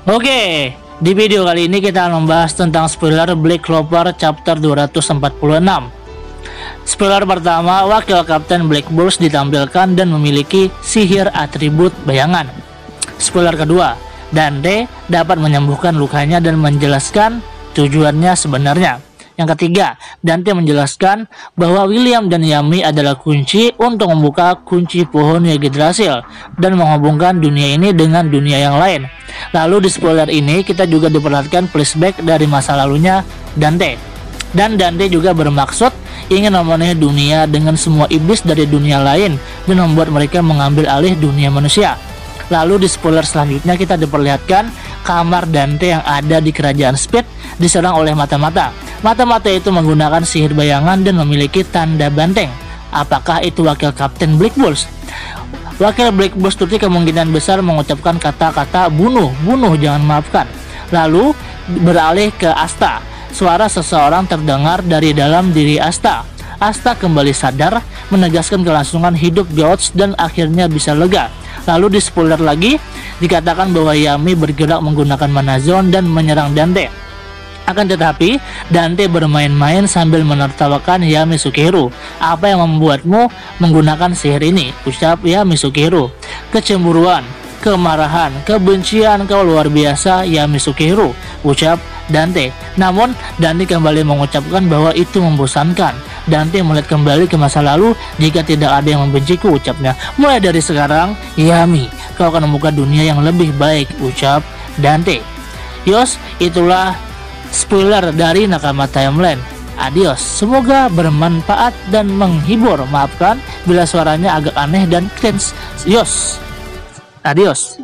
Oke, di video kali ini kita akan membahas tentang spoiler Black Clover chapter 246. Spoiler pertama, wakil kapten Black Bulls ditampilkan dan memiliki sihir atribut bayangan. Spoiler kedua, Dante dapat menyembuhkan lukanya dan menjelaskan tujuannya sebenarnya. Yang ketiga, Dante menjelaskan bahwa William dan Yami adalah kunci untuk membuka kunci pohon Yggdrasil dan menghubungkan dunia ini dengan dunia yang lain. Lalu di spoiler ini kita juga diperlihatkan flashback dari masa lalunya Dante. Dan Dante juga bermaksud ingin memenuhi dunia dengan semua iblis dari dunia lain dan membuat mereka mengambil alih dunia manusia. Lalu di spoiler selanjutnya kita diperlihatkan kamar Dante yang ada di kerajaan Speed diserang oleh mata-mata. Mata-mata itu menggunakan sihir bayangan dan memiliki tanda banteng. Apakah itu wakil kapten Black Bulls? Wakil Black Bulls Tutti kemungkinan besar mengucapkan kata-kata bunuh, jangan maafkan. Lalu beralih ke Asta. Suara seseorang terdengar dari dalam diri Asta. Asta kembali sadar, menegaskan kelangsungan hidup George dan akhirnya bisa lega. Lalu di spoiler lagi, dikatakan bahwa Yami bergerak menggunakan mana zone dan menyerang Dante. Akan tetapi, Dante bermain-main sambil menertawakan Yami Sukihiro. Apa yang membuatmu menggunakan sihir ini? Ucap Yami Sukihiro. Kecemburuan, kemarahan, kebencian kau luar biasa Yami Sukihiro, ucap Dante. Namun, Dante kembali mengucapkan bahwa itu membosankan. Dante melihat kembali ke masa lalu. Jika tidak ada yang membenciku, ucapnya. Mulai dari sekarang, Yami, kau akan membuka dunia yang lebih baik, ucap Dante. Yos, itulah spoiler dari Nakama Timeline. Adios, semoga bermanfaat dan menghibur. Maafkan bila suaranya agak aneh dan cringe. Yos, adios.